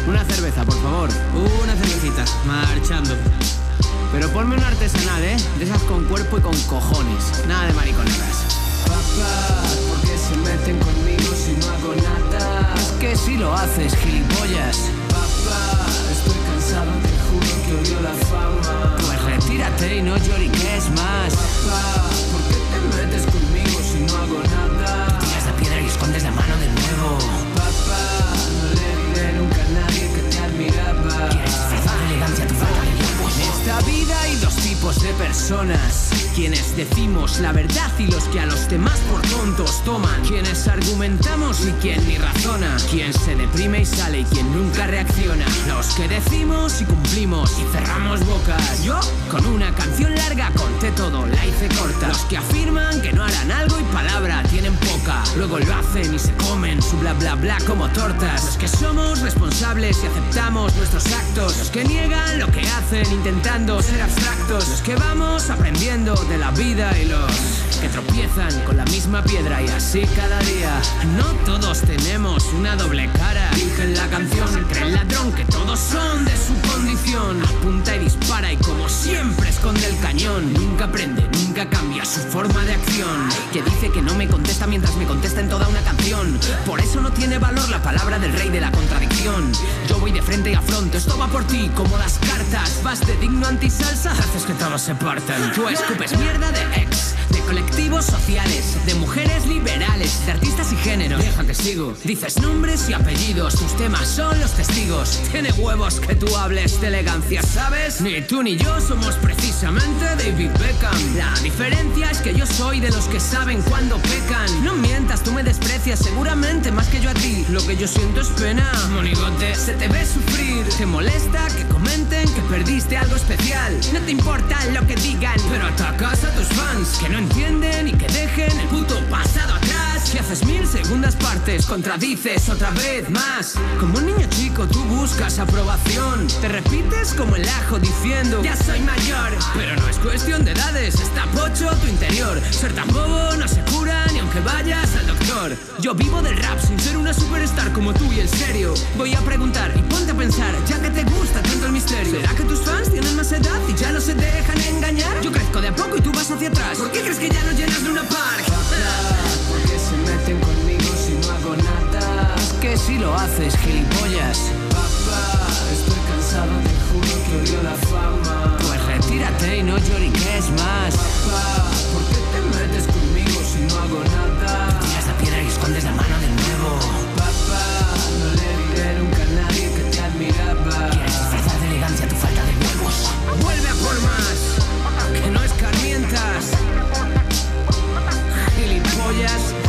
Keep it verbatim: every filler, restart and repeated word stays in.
Una cerveza, por favor. Una cervecita, marchando. Pero ponme una artesanal, ¿eh? De esas con cuerpo y con cojones. Nada de mariconeras. Papá, ¿por qué se meten conmigo si no hago nada? Es que si lo haces, gilipollas. Papá, estoy cansado, te juro que odio la fama. Pues retírate y no lloriques más. Papá, ¿por qué te metes conmigo si no hago nada? Tiras la piedra y escondes la mano de nuevo. Papá, no le diré nunca a nadie que te admiraba. Quieres disfrazar de elegancia tu falta de huevos. En esta vida hay dos tipos de personas: quienes decimos la verdad y los que a los demás por tontos toman. Quienes argumentamos y quien ni razona. Quien se deprime y sale y quien nunca reacciona. Los que decimos y cumplimos y cerramos bocas. Yo, con una canción larga conté todo, la hice corta. Los que afirman que no harán algo y palabra tienen poca. Luego lo hacen y se comen su bla bla bla como tortas. Los que somos responsables y aceptamos nuestros actos. Los que niegan lo que hacen intentando ser abstractos. Los que vamos aprendiendo de la vida y los que tropiezan con la misma piedra y así cada día. No todos tenemos una doble cara. Dije en la canción, cree el ladrón que todos son de su condición. Apunta y dispara y como siempre esconde el cañón. Nunca aprende, nunca cambia su forma de acción. Que dice que no me contesta mientras me contesta en toda una canción. Por eso no tiene valor la palabra del rey de la contradicción. Yo voy de frente y afronto, esto va por ti como las cartas. Vas de digno antisalsa, haces que todos se partan. Tú escupes mierda de ex, de colectivos sociales, de mujeres liberales, de artistas y géneros. Deja que sigo. Dices nombres y apellidos, tus temas son los testigos. Tiene huevos que tú hables de elegancia, ¿sabes? Ni tú ni yo somos precisamente David Beckham. La diferencia es que yo soy de los que saben cuando pecan. No mientas, tú me desprecias seguramente más que yo a ti. Lo que yo siento es pena, monigote. Se te ve sufrir, te molesta que comenten que perdiste algo especial. No te importa lo que digan, pero atacas a tus fans que no entienden y que dejen el puto pasado atrás. Y haces mil segundas partes, contradices otra vez más. Como un niño chico tú buscas aprobación. Te repites como el ajo diciendo ya soy mayor. Pero no es cuestión de edades, está pocho tu interior. Ser tan bobo no se cura ni aunque vayas al doctor. Yo vivo del rap sin ser una superstar como tú y en serio voy a preguntar y ponte a pensar, ya que te gusta tanto el misterio. ¿Será que tus fans tienen más edad y ya no se dejan engañar? Yo crezco de a poco y tú vas hacia atrás. ¿Por qué crees que ya no llenas de una park? ¿Por qué se meten conmigo si no hago nada? Es que si lo haces, gilipollas. Papá, estoy cansado, te juro que odio la fama. Pues retírate y no lloriques más. Papá, ¿por qué te metes conmigo si no hago nada? Tiras la piedra y escondes la mano de nuevo. Papá, no le diré nunca a nadie que te admiraba. Quieres disfrazar de elegancia tu falta de huevos. Vuelve a por más, que no escarmientas. Gilipollas.